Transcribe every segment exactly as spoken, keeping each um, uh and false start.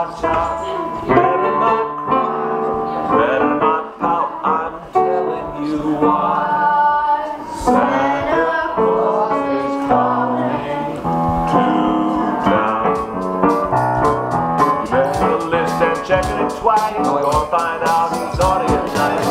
watch out. Better not cry, better not pout. I'm telling you why. Santa Claus is coming to town. You better listen and check it twice, or find out he's naughty and nice.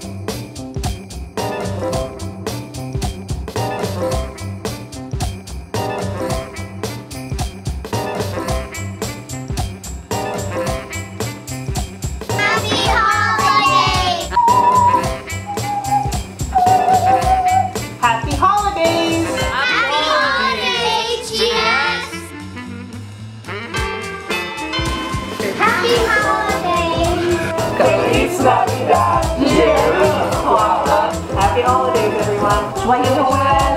Happy holidays! Happy holidays, yes! Happy holidays! Feliz Navidad! Happy holidays, everyone! Joyeux Noël!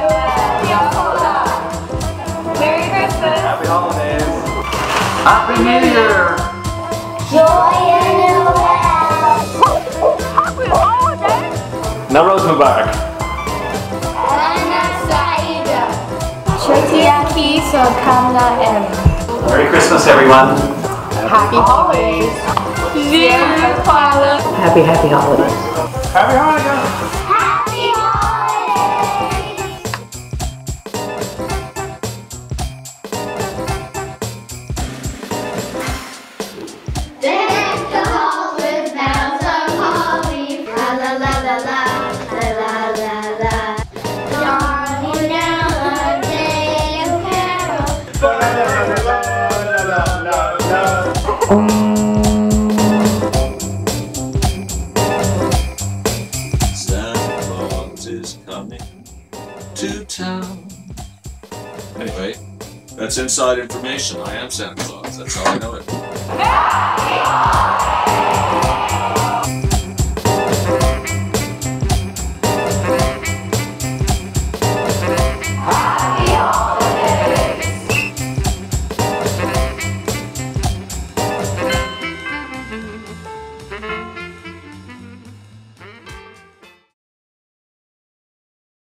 Merry Christmas! Happy holidays! Happy New Year! Joyeux Noël! Happy holidays! Nowruz Mubarak! Merry Christmas, everyone! Happy holidays! Happy, happy holidays! Happy Hanukkah! Happy holidays! Deck the halls with boughs of holly. La la la la la, la la la la. Dawning down a day of Santa Claus is coming to town. Anyway, that's inside information. I am Santa Claus. That's how I know it.